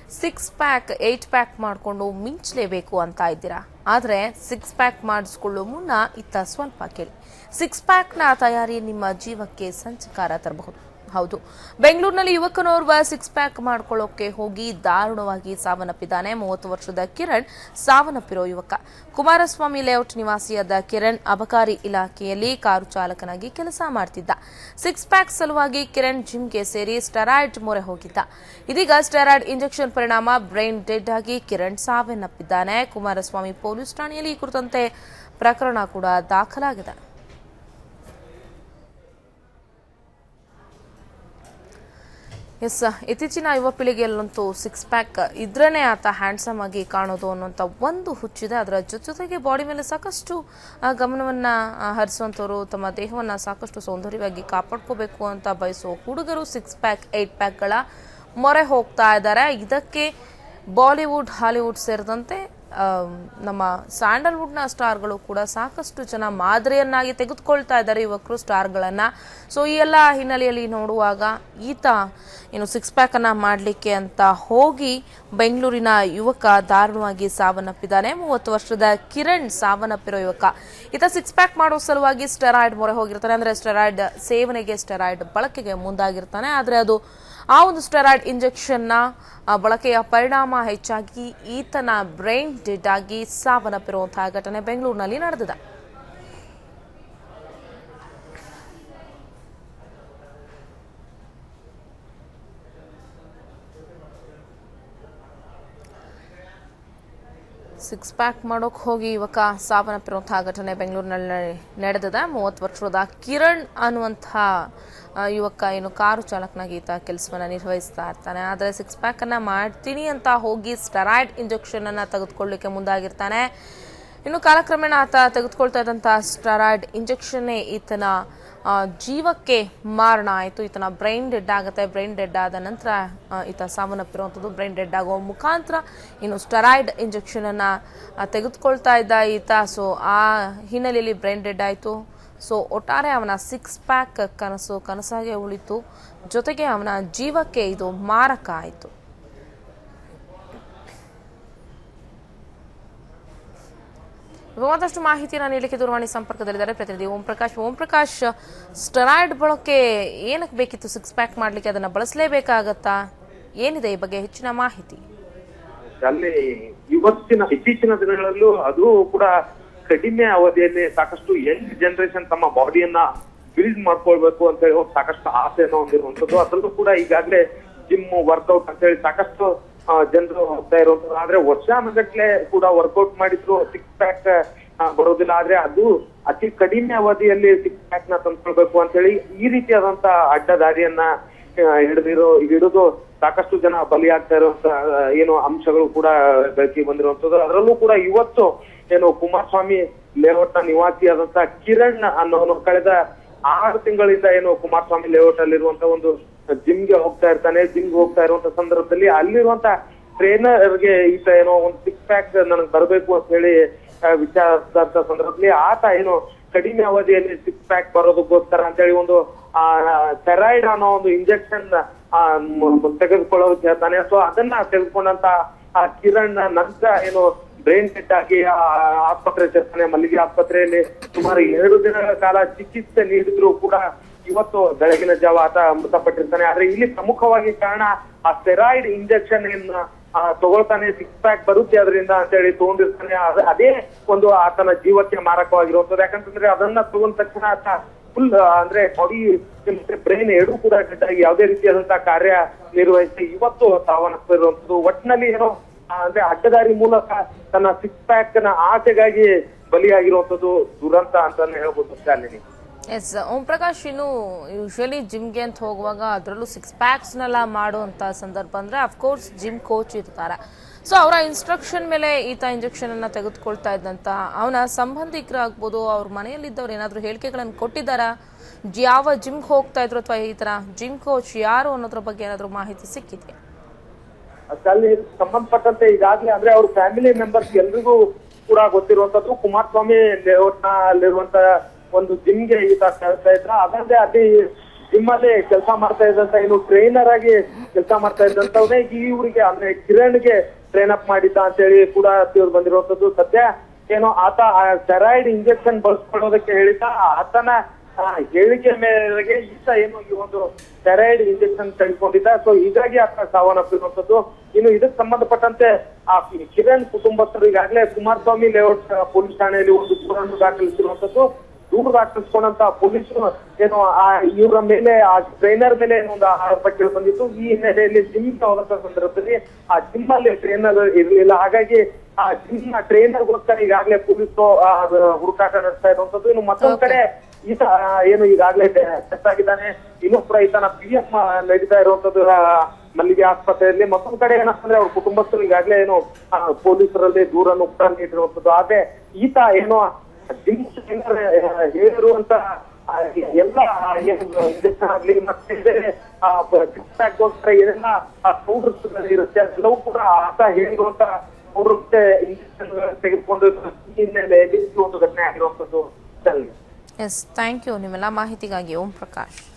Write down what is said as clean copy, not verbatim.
6 pack 8 pack ಮಾಡಿಕೊಂಡು ಮಿಂಚಲೇಬೇಕು ಅಂತ ಇದ್ದೀರಾ. ಆದರೆ 6 ಪ್ಯಾಕ್ ಮಾಡಿಸ್ಕೊಳ್ಳೋ ಮುನ್ನ ಇತ್ತ ಸ್ವಲ್ಪ ಕೇಳಿ. 6 ಪ್ಯಾಕ್ನ ತಯಾರಿ ನಿಮ್ಮ ಜೀವಕ್ಕೆ ಸಂಚಕಾರ ತರಬಹುದು. ಹೌದು, ಬೆಂಗಳೂರಿನಲ್ಲಿ ಯುವಕನೋರ್ವ 6 ಪ್ಯಾಕ್ ಮಾಡ್ಕೊಳ್ಳೋಕೆ ಹೋಗಿ ದಾರುಣವಾಗಿ ಸಾವನ್ನಪ್ಪಿದ್ದಾನೆ. 30 ವರ್ಷದ ಕಿರಣ್ ಸಾವನ್ನಪ್ಪಿರೋ ಯುವಕ. ಕುಮಾರಸ್ವಾಮಿ ಲೇಔಟ್ ನಿವಾಸಿಯಾದ ಕಿರಣ್ ಅಬಕಾರಿ ಇಲಾಖೆಯಲ್ಲಿ ಕಾರು ಚಾಲಕನಾಗಿ ಕೆಲಸ ಮಾಡ್ತಿದ್ದ. 6 ಪ್ಯಾಕ್ ಸಲುವಾಗಿ ಕಿರಣ್ ಜಿಮ್ಗೆ ಸೇರಿ ಸ್ಟೆರಾಯ್ಡ್ ಮೊರೆ ಹೋಗಿದ್ದ. ಇದೀಗ ಸ್ಟೆರಾಯ್ಡ್ ಇಂಜೆಕ್ಷನ್ ಪರಿಣಾಮ ಬ್ರೈನ್ ಡೆಡ್ ಆಗಿ ಕಿರಣ್ ಸಾವನ್ನಪ್ಪಿದ್ದಾನೆ. ಕುಮಾರಸ್ವಾಮಿ ಪೊಲೀಸ್ ಠಾಣೆಯಲ್ಲಿ ಈ ಕುರಿತಂತೆ ಪ್ರಕರಣ ಕೂಡ ದಾಖಲಾಗಿದೆ. ಎಸ್, ಇತ್ತೀಚಿನ ಯುವ ಪೀಳಿಗೆಯಲ್ಲಂತೂ 6 ಪ್ಯಾಕ್ ಇದ್ರೇನೆ ಆತ ಹ್ಯಾಂಡ್ಸಮ್ ಆಗಿ ಕಾಣೋದು ಅನ್ನೋಂಥ ಒಂದು ಹುಚ್ಚಿದೆ. ಅದರ ಜೊತೆಗೆ ಬಾಡಿ ಮೇಲೆ ಸಾಕಷ್ಟು ಗಮನವನ್ನ ಹರಿಸುವಂಥವ್ರು ತಮ್ಮ ದೇಹವನ್ನ ಸಾಕಷ್ಟು ಸೌಂದರ್ಯವಾಗಿ ಕಾಪಾಡ್ಕೋಬೇಕು ಅಂತ ಬಯಸೋ ಹುಡುಗರು 6 ಪ್ಯಾಕ್ 8 ಪ್ಯಾಕ್ಗಳ ಮೊರೆ ಹೋಗ್ತಾ ಇದ್ದಾರೆ. ಇದಕ್ಕೆ ಬಾಲಿವುಡ್, ಹಾಲಿವುಡ್ ಸೇರಿದಂತೆ ನಮ್ಮ ಸ್ಯಾಂಡಲ್ವುಡ್ನ ಸ್ಟಾರ್ಗಳು ಕೂಡ ಸಾಕಷ್ಟು ಜನ ಮಾದರಿಯನ್ನಾಗಿ ತೆಗೆದುಕೊಳ್ತಾ ಇದ್ದಾರೆ ಯುವಕರು ಸ್ಟಾರ್ಗಳನ್ನ. ಸೊ ಈ ಎಲ್ಲ ಹಿನ್ನೆಲೆಯಲ್ಲಿ ನೋಡುವಾಗ ಈತ 6 ಪ್ಯಾಕ್ ಅನ್ನ ಮಾಡಲಿಕ್ಕೆ ಅಂತ ಹೋಗಿ ಬೆಂಗಳೂರಿನ ಯುವಕ ದಾರುಣವಾಗಿ ಸಾವನ್ನಪ್ಪಿದ್ದಾನೆ. 30 ವರ್ಷದ ಕಿರಣ್ ಸಾವನ್ನಪ್ಪಿರೋ ಯುವಕ. ಈತ 6 ಪ್ಯಾಕ್ ಮಾಡೋ ಸಲುವಾಗಿ ಸ್ಟೆರಾಯ್ಡ್ ಮೊರೆ ಹೋಗಿರ್ತಾನೆ. ಅಂದ್ರೆ ಸ್ಟೆರಾಯ್ಡ್ ಸೇವನೆಗೆ, ಸ್ಟೆರಾಯ್ಡ್ ಬಳಕೆಗೆ ಮುಂದಾಗಿರ್ತಾನೆ. ಆದರೆ ಅದು ಆ ಒಂದು ಸ್ಟೆರಾಯ್ಡ್ ಇಂಜೆಕ್ಷನ್ನ ಬಳಕೆಯ ಪರಿಣಾಮ ಹೆಚ್ಚಾಗಿ ಈತನ ಬ್ರೈನ್ ಡೆಡ್ ಆಗಿ ಸಾವನ್ನಪ್ಪಿರುವಂತಹ ಘಟನೆ ಬೆಂಗಳೂರಿನಲ್ಲಿ ನಡೆದಿದೆ. ಸಿಕ್ಸ್ ಪ್ಯಾಕ್ ಮಾಡೋಕೆ ಹೋಗಿ ಯುವಕ ಸಾವನ್ನಪ್ಪಿರುವಂತಹ ಘಟನೆ ಬೆಂಗಳೂರಿನಲ್ಲಿ ನಡೆದಿದೆ. 30 ವರ್ಷದ ಕಿರಣ್ ಅನ್ನುವಂತಹ ಯುವಕ ಕಾರು ಚಾಲಕನಾಗಿ ಈತ ಕೆಲಸವನ್ನ ನಿರ್ವಹಿಸ್ತಾ ಇರ್ತಾನೆ. ಆದರೆ 6 ಪ್ಯಾಕ್ ಅನ್ನ ಮಾಡ್ತೀನಿ ಅಂತ ಹೋಗಿ ಸ್ಟೆರಾಯ್ಡ್ ಇಂಜೆಕ್ಷನ್ ಅನ್ನ ತೆಗೆದುಕೊಳ್ಳಲಿಕ್ಕೆ ಮುಂದಾಗಿರ್ತಾನೆ. ಇನ್ನು ಕಾಲಕ್ರಮೇಣ ಆತ ತೆಗೆದುಕೊಳ್ತಾ ಇದ್ದಂತಹ ಸ್ಟೆರಾಯ್ಡ್ ಇಂಜೆಕ್ಷನ್ ಈತನ ಜೀವಕ್ಕೆ ಮಾರಣ ಆಯಿತು. ಈತನ ಬ್ರೈನ್ ಡೆಡ್ ಆಗುತ್ತೆ. ಬ್ರೈನ್ ಡೆಡ್ ಆದ ನಂತರ ಈತ ಸಾವನ್ನಪ್ಪಿರುವಂಥದ್ದು. ಬ್ರೈನ್ ಡೆಡ್ ಆಗುವ ಮುಖಾಂತರ ಸ್ಟೆರಾಯ್ಡ್ ಇಂಜೆಕ್ಷನ್ ಅನ್ನ ತೆಗೆದುಕೊಳ್ತಾ ಇದ್ದ ಈತ. ಸೊ ಆ ಹಿನ್ನೆಲೆಯಲ್ಲಿ ಬ್ರೈನ್ ಡೆಡ್ ಆಯಿತು. ಸೊ ಒಟ್ಟಾರೆ ಅವನ 6 ಪ್ಯಾಕ್ ಕನಸಾಗೆ ಉಳಿತು. ಜೊತೆಗೆ ಅವನ ಜೀವಕ್ಕೆ ಇದು ಮಾರಕ ಆಯಿತು. ಮತ್ತಷ್ಟು ಮಾಹಿತಿಯನ್ನು ನೀಡಲಿಕ್ಕೆ ದೂರವಾಣಿ ಸಂಪರ್ಕದಲ್ಲಿದ್ದಾರೆ ಪ್ರತಿನಿಧಿ ಓಂ ಪ್ರಕಾಶ್. ಸ್ಟೆರಾಯ್ಡ್ ಬಳಕೆ ಏನಕ್ಕೆ ಬೇಕಿತ್ತು? 6 ಪ್ಯಾಕ್ ಮಾಡ್ಲಿಕ್ಕೆ ಅದನ್ನ ಬಳಸಲೇಬೇಕಾಗತ್ತಾ? ಏನಿದೆ ಈ ಬಗ್ಗೆ ಹೆಚ್ಚಿನ ಮಾಹಿತಿ? ಅಲ್ಲಿ ಇತ್ತೀಚಿನ ದಿನಗಳಲ್ಲೂ ಅದು ಕೂಡ ಕಡಿಮೆ ಅವಧಿಯಲ್ಲಿ ಸಾಕಷ್ಟು ಯಂಗ್ ಜನರೇಷನ್ ತಮ್ಮ ಬಾಡಿಯನ್ನ ಬಿಲ್ಡ್ ಮಾಡ್ಕೊಳ್ಬೇಕು ಅಂತ ಹೇಳಿ ಸಾಕಷ್ಟು ಆಸೆಯನ್ನು ಹೊಂದಿರುವಂತದ್ದು. ಅದರಲ್ಲೂ ಕೂಡ ಈಗಾಗಲೇ ಜಿಮ್, ವರ್ಕೌಟ್ ಅಂತ ಹೇಳಿ ಸಾಕಷ್ಟು ಜನರು ಹೋಗ್ತಾ ಇರುವಂತದ್ದು. ಆದ್ರೆ ವರ್ಷಾನುಗಟ್ಲೆ ಕೂಡ ವರ್ಕೌಟ್ ಮಾಡಿದ್ರು 6 ಪ್ಯಾಕ್ ಬರೋದಿಲ್ಲ. ಆದ್ರೆ ಅದು ಅತಿ ಕಡಿಮೆ ಅವಧಿಯಲ್ಲಿ 6 ಪ್ಯಾಕ್ ನ ತಂದ್ಕೊಳ್ಬೇಕು ಅಂತ ಹೇಳಿ ಈ ರೀತಿಯಾದಂತ ಅಡ್ಡದಾರಿಯನ್ನ ಹಿಡಿದು ಸಾಕಷ್ಟು ಜನ ಬಲಿಯಾಗ್ತಾ ಇರುವಂತ ಅಂಶಗಳು ಕೂಡ ಬೆಳಕಿಗೆ ಬಂದಿರುವಂತದ್ದು. ಅದರಲ್ಲೂ ಕೂಡ ಇವತ್ತು ಕುಮಾರಸ್ವಾಮಿ ಲೇಔಟ್ ನ ನಿವಾಸಿಯಾದಂತ ಕಿರಣ್ ಅನ್ನೋನು ಕಳೆದ 6 ತಿಂಗಳಿಂದ ಕುಮಾರಸ್ವಾಮಿ ಲೇಔಟ್ ಅಲ್ಲಿರುವಂತ ಒಂದು ಜಿಮ್ಗೆ ಹೋಗ್ತಾ ಇರ್ತಾನೆ. ಜಿಮ್ಗೆ ಹೋಗ್ತಾ ಇರುವಂತ ಸಂದರ್ಭದಲ್ಲಿ ಅಲ್ಲಿರುವಂತ ಟ್ರೈನರ್ಗೆ ಈತ ಒಂದು 6 ಪ್ಯಾಕ್ ನನಗೆ ಬರಬೇಕು ಅಂತ ಹೇಳಿ ವಿಚಾರಿಸಿದ ಸಂದರ್ಭದಲ್ಲಿ ಆತ ಕಡಿಮೆ ಅವಧಿಯಲ್ಲಿ 6 ಪ್ಯಾಕ್ ಬರೋದಕ್ಕೋಸ್ಕರ ಅಂತ ಹೇಳಿ ಒಂದು ಸ್ಟೆರಾಯ್ಡ್ ಅನ್ನೋ ಒಂದು ಇಂಜೆಕ್ಷನ್ ತೆಗೆದುಕೊಳ್ಳೋಕೆ ಹೇಳ್ತಾನೆ. ಸೊ ಅದನ್ನ ತೆಗೆದುಕೊಂಡಂತ ಆ ಕಿರಣ್ ನಂತರ ಬ್ರೈನ್ ಡೆಡ್ ಆಗಿ ಆಸ್ಪತ್ರೆ ಸೇರ್ತಾನೆ. ಮಲ್ಲಿಗೆ ಆಸ್ಪತ್ರೆಯಲ್ಲಿ ಸುಮಾರು 2 ದಿನಗಳ ಕಾಲ ಚಿಕಿತ್ಸೆ ನೀಡಿದ್ರು ಕೂಡ ಇವತ್ತು ಬೆಳಗಿನ ಜಾವ ಆತ ಮೃತಪಟ್ಟಿರ್ತಾನೆ. ಆದ್ರೆ ಇಲ್ಲಿ ಪ್ರಮುಖವಾಗಿ ಕಾರಣ ಆ ಸ್ಟೆರಾಯ್ಡ್ ಇಂಜೆಕ್ಷನ್ ತಗೊಳ್ತಾನೆ. 6 ಪ್ಯಾಕ್ ಬರುತ್ತೆ ಅದರಿಂದ ಅಂತ ಹೇಳಿ ತಗೊಂಡಿರ್ತಾನೆ. ಅದೇ ಒಂದು ಆತನ ಜೀವಕ್ಕೆ ಮಾರಕವಾಗಿರುವಂತದ್ದು. ಯಾಕಂತಂದ್ರೆ ಅದನ್ನ ತಗೊಂಡ ತಕ್ಷಣ ಆತ ಫುಲ್ ಅಂದ್ರೆ ಬಾಡಿ ಮತ್ತೆ ಬ್ರೈನ್ ಎರಡೂ ಕೂಡ ಡೆಡ್ ಆಗಿ ಯಾವುದೇ ರೀತಿಯಾದಂತಹ ಕಾರ್ಯ ನಿರ್ವಹಿಸಿ ಇವತ್ತು ಸಾವನ್ನಪ್ಪಿರುವಂತದ್ದು. ಒಟ್ಟಿನಲ್ಲಿ ಅಂದ್ರೆ ಅಡ್ಡದಾರಿ ಮೂಲಕ ತನ್ನ 6 ಪ್ಯಾಕ್ ನ ಆಸೆಗಾಗಿ ಬಲಿಯಾಗಿರುವಂತದ್ದು ದುರಂತ ಅಂತಾನೆ ಹೇಳ್ಬೋದು ಶಾಲಿನಿ. ಎಸ್ ಓಂ ಪ್ರಕಾಶ್, ಯೂಶಲಿ ಜಿಮ್ಗೆ ಅಂತ ಹೋಗುವಾಗ ಅದರಲ್ಲೂ 6 ಪ್ಯಾಕ್ಸ್ನೆಲ್ಲ ಮಾಡುವಂತ ಸಂದರ್ಭ ಅಂದ್ರೆ ಅಫ್ಕೋರ್ಸ್ ಜಿಮ್ ಕೋಚ್ ಇರ್ತಾರೆ. ಸೊ ಅವರ ಇನ್ಸ್ಟ್ರಕ್ಷನ್ ಮೇಲೆ ಈತ ಇಂಜೆಕ್ಷನ್ ಅನ್ನ ತೆಗೆದುಕೊಳ್ತಾ ಇದ್ದಂತ ಅವನ ಸಂಬಂಧಿಕರಾಗ್ಬೋದು, ಅವ್ರ ಮನೆಯಲ್ಲಿದ್ದವ್ರು ಏನಾದ್ರು ಹೇಳಿಕೆಗಳನ್ನು ಕೊಟ್ಟಿದ್ದಾರಾ? ಯಾವ ಜಿಮ್ಗೆ ಹೋಗ್ತಾ ಇದ್ರು ಅಥವಾ ಈ ತರ ಜಿಮ್ ಕೋಚ್ ಯಾರು ಅನ್ನೋದ್ರ ಬಗ್ಗೆ ಏನಾದ್ರು ಮಾಹಿತಿ ಸಿಕ್ಕಿದೆ? ಅಲ್ಲಿ ಸಂಬಂಧಪಟ್ಟಂತೆ ಈಗಾಗಲೇ ಅಂದ್ರೆ ಅವ್ರ ಫ್ಯಾಮಿಲಿ ಮೆಂಬರ್ಸ್ ಎಲ್ರಿಗೂ ಕೂಡ ಗೊತ್ತಿರುವಂತದ್ದು ಕುಮಾರಸ್ವಾಮಿ ಲೇಔಟ್ ನ ಅಲ್ಲಿರುವಂತ ಒಂದು ಜಿಮ್ಗೆ ಈತ ಸೇರ್ತಾ ಇದ್ರ. ಅದಲ್ಲದೆ ಅಲ್ಲಿ ಜಿಮ್ ಅಲ್ಲಿ ಕೆಲಸ ಮಾಡ್ತಾ ಇದ್ದಂತ ಏನು ಟ್ರೈನರ್ ಆಗಿ ಕೆಲಸ ಮಾಡ್ತಾ ಇದ್ದಂತವನೇ ಇವ್ರಿಗೆ ಅಂದ್ರೆ ಕಿರಣ್ಗೆ ಟ್ರೈನ್ ಅಪ್ ಮಾಡಿದ್ದ ಅಂತ ಹೇಳಿ ಕೂಡ ತಿಳಿದು ಬಂದಿರುವಂತದ್ದು. ಸದ್ಯ ಏನೋ ಆತ ಸ್ಟೆರಾಯ್ಡ್ ಇಂಜೆಕ್ಷನ್ ಬಳಸ್ಕೊಳ್ಳೋದಕ್ಕೆ ಹೇಳಿದ್ದ. ಆತನ ಹೇಳಿಕೆ ಮೇರೆಗೆ ಈತ ಏನು ಈ ಒಂದು ಸ್ಟೆರಾಯ್ಡ್ ಇಂಜೆಕ್ಷನ್ ತೆಗೆದುಕೊಂಡಿದ್ದ. ಸೊ ಹೀಗಾಗಿ ಆತ ಸಾವನ್ನಪ್ಪಿರುವಂತದ್ದು. ಇನ್ನು ಇದಕ್ಕೆ ಸಂಬಂಧಪಟ್ಟಂತೆ ಆ ಕಿರಣ್ ಕುಟುಂಬಸ್ಥರು ಈಗಾಗಲೇ ಕುಮಾರಸ್ವಾಮಿ ಲೇಔಟ್ ಪೊಲೀಸ್ ಠಾಣೆಯಲ್ಲಿ ಒಂದು ದೂರನ್ನು ದಾಖಲಿಸಿರುವಂತದ್ದು. ದೂರು ದಾಖಲಿಸಿಕೊಂಡಂತ ಪೊಲೀಸರು ಏನು ಇವರ ಮೇಲೆ ಆ ಟ್ರೈನರ್ ಮೇಲೆ ಒಂದು ಆರೋಪ ಕೇಳಿ ಬಂದಿತ್ತು. ಈ ಹಿನ್ನೆಲೆಯಲ್ಲಿ ಜಿಮ್ ಹೋದಂತ ಸಂದರ್ಭದಲ್ಲಿ ಆ ಜಿಮ್ ಅಲ್ಲಿ ಟ್ರೈನರ್ ಇರಲಿಲ್ಲ. ಹಾಗಾಗಿ ಆ ಜಿಮ್ ನ ಟ್ರೈನರ್ಗೋಸ್ಕರ ಈಗಾಗಲೇ ಪೊಲೀಸರು ಹುಡುಕಾಟ ನಡೆಸ್ತಾ ಇರುವಂತದ್ದು. ಇನ್ನು ಮತ್ತೊಂದ್ ಕಡೆ ಈತ ಏನು ಈಗಾಗಲೇ ಡೆತ್ ಆಗಿದ್ದಾನೆ. ಇನ್ನೂ ಕೂಡ ಈತನ PF ನಡೀತಾ ಇರುವಂತದ್ದು ಮಲ್ಲಿಗೆ ಆಸ್ಪತ್ರೆಯಲ್ಲಿ. ಮತ್ತೊಂದ್ ಕಡೆ ಏನಂತಂದ್ರೆ ಅವ್ರ ಕುಟುಂಬಸ್ಥರು ಈಗಾಗಲೇ ಏನು ಪೊಲೀಸರಲ್ಲಿ ದೂರನ್ನು ಕೂಡ ನೀಡಿರುವಂತದ್ದು. ಆದ್ರೆ ಈತ ಏನೋ ಜಿಮ್ ಟ್ರೈನರ್ ಹೇಳಿರುವಂತ ಎಲ್ಲ ಇಂಜೆಕ್ಷನ್ ಆಗ್ಲಿ ಮತ್ತೆ ಗೋಸ್ಕರ ಏನೆಲ್ಲ ಪೌಡರ್ಸ್ ಇರುತ್ತೆ ಅದೆಲ್ಲವೂ ಕೂಡ ಆತ ಹೇಳಿರುವಂತ ಪೌಡರ್ಸ್ ಇಂಜೆಕ್ಷನ್ ತೆಗೆದುಕೊಂಡು ಹಿನ್ನೆಲೆಯಲ್ಲಿ ಒಂದು ಘಟನೆ ಆಗಿರುವಂತದ್ದು. ಎಸ್, ಥ್ಯಾಂಕ್ ಯು ನಿಮ್ಮೆಲ್ಲ ಮಾಹಿತಿಗಾಗಿ ಓಂ ಪ್ರಕಾಶ್.